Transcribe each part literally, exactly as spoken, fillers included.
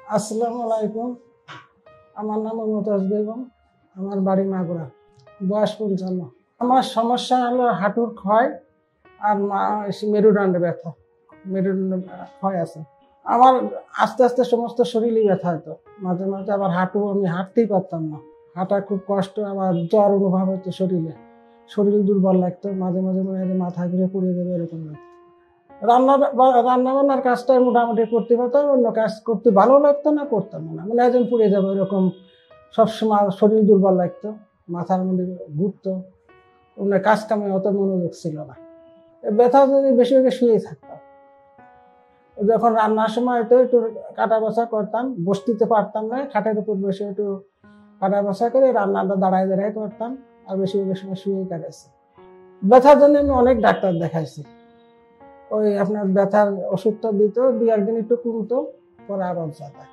আসসালামু আলাইকুম। আমার নাম মুমতাজ বেগম। আমার বাড়ি মাগুরা। বয়স পঞ্চান্ন। আমার সমস্যা হলো হাঁটুর ক্ষয় আর মেরুদণ্ডে ব্যথা। মেরুদণ্ডে ক্ষয় আছে আমার। আস্তে আস্তে সমস্ত শরীরই ব্যথা হতো। মাঝে মাঝে আবার হাঁটু আমি হাঁটতেই পারতাম না। হাঁটা খুব কষ্ট। আবার জ্বর অনুভব হতো শরীরে। শরীর দুর্বল লাগতো। মাঝে মাঝে মনে হয় মাথা ঘুরে পড়ে যাবে এরকম লাগতো। রান্না রান্না বান্নার কাজটা মোটামুটি করতে পারতাম, অন্য কাজ করতে ভালো লাগতো না, করতাম না, মানে একজন পুড়ে যাবো এরকম। সবসময় শরীর দুর্বল লাগতো, মাথার মধ্যে ঘুরতো, অন্য কাজ কামে অত মনোযোগ ছিল না। ব্যথা যদি বেশি বেশি শুয়ে থাকতাম। যখন রান্নার সময় তো একটু কাটা বসা করতাম, বসতে পারতাম না, খাটের উপর বসে একটু কাটা বসা করে রান্নাটা দাঁড়ায় দাঁড়ায় করতাম, আর বেশি বেশি সময় শুয়ে কাটাইছি। ব্যথার জন্য আমি অনেক ডাক্তার দেখাইছি। ওই আপনার ব্যথার ওষুধটা দিত, দুই একদিন একটু কমতো, পরে আবার যাতায়।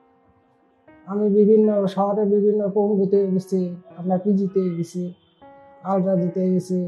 আমি বিভিন্ন শহরে বিভিন্ন পঙ্গুতে গেছি, আপনার পিজিতে গেছি, আলট্রা দিতে গেছি।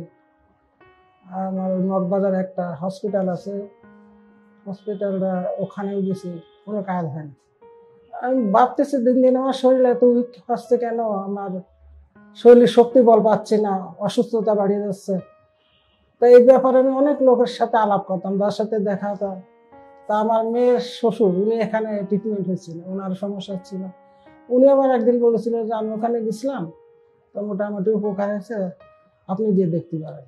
আমার নটবাজার একটা হসপিটাল আছে, হসপিটালটা ওখানেও গেছি, কোনো কাজ হয়নি। আমি ভাবতেছি দিন দিন আমার শরীর এত উইক হচ্ছে কেন, আমার শরীরের শক্তি বল পাচ্ছি না, অসুস্থতা বাড়িয়ে যাচ্ছে। তো এই ব্যাপারে আমি অনেক লোকের সাথে আলাপ করতাম, যার সাথে দেখা হতো। তা আমার মেয়ের শ্বশুর, উনি এখানে ট্রিটমেন্ট হয়েছিল, ওনার সমস্যা ছিল। উনি আবার একদিন বলেছিল যে আমি ওখানে গেছিলাম, তো মোটামুটি উপকার হয়েছে, আপনি গিয়ে দেখতে পারেন।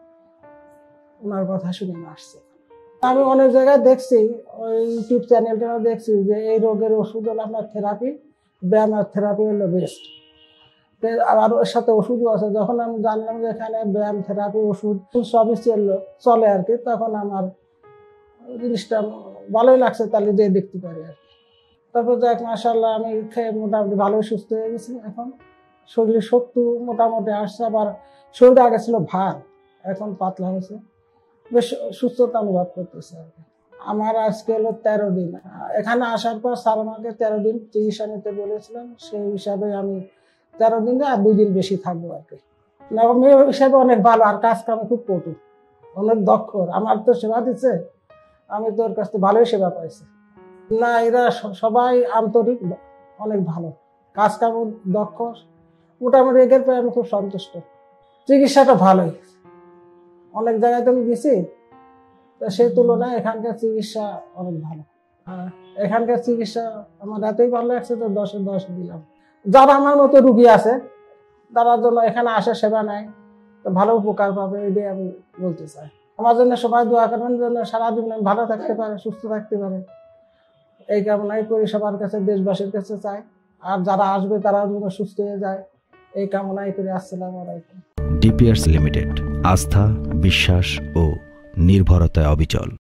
ওনার কথা শুনে আমি আসছি। আমি অনেক জায়গায় দেখছি, ওই ইউটিউব চ্যানেলটা দেখছি যে এই রোগের ওষুধ হলো আপনার থেরাপি, ব্যায়াম আর থেরাপি হলো বেস্ট। আবার ওর সাথে ওষুধও আছে। যখন আমি জানলাম যে এখানে ব্যায়াম, থেরাপি, ওষুধ সবই চললো চলে আর কি, তখন আমার জিনিসটা ভালোই লাগছে, তাহলে যেয়ে দেখতে পারি আর কি। তারপর যাক মাশাআল্লাহ আমি খেয়ে মোটামুটি ভালোই সুস্থ হয়ে গেছি। এখন শরীরের শক্তি মোটামুটি আসছে, আবার শরীরটা আগে ছিল ভার, এখন পাতলা হয়েছে, বেশ সুস্থতা অনুভব করতেছে আর কি। আমার আজকে হলো তেরো দিন। এখানে আসার পর স্যার আমাকে তেরো দিন চিকিৎসা নিতে বলেছিলেন, সেই হিসাবে আমি তেরো দিনে আর দুই দিন বেশি থাকবো আর কি। মেয়ে হিসাবে অনেক ভালো, আর কাজ কামে খুব পটু, অনেক দক্ষ। আমার তো সেবা দিচ্ছে, আমি তোর কাছ থেকে ভালোই সেবা পাইছি। না, এরা সবাই আন্তরিক, অনেক ভালো, কাজ কাম দক্ষ, মোটামুটি এদের পেয়ে আমি খুব সন্তুষ্ট। চিকিৎসাটা ভালোই, অনেক জায়গায় তো আমি গেছি, তো সেই তুলনায় এখানকার চিকিৎসা অনেক ভালো। এখানকার চিকিৎসা আমার এতই ভালো লাগছে, তো দশে দশ দিলাম। যারা আমার মতো রুগী আছে তার জন্য এখানে আসে, সেবা নেয়, তো ভালো উপকার পাবে, এটাই আমি বলতে চাই। আমার জন্য সবাই দোয়া করবেন, যেন সারা জীবন আমি ভালো থাকতে পারে, সুস্থ থাকতে পারে, এই কামনাই করি সবার কাছে, দেশবাসীর কাছে চাই। আর যারা আসবে তারা যেন সুস্থ হয়ে যায়, এই কামনাই করি। আসসালামু আলাইকুম। ডিপিআরস লিমিটেড, আস্থা, বিশ্বাস ও নির্ভরতায় অবিচল।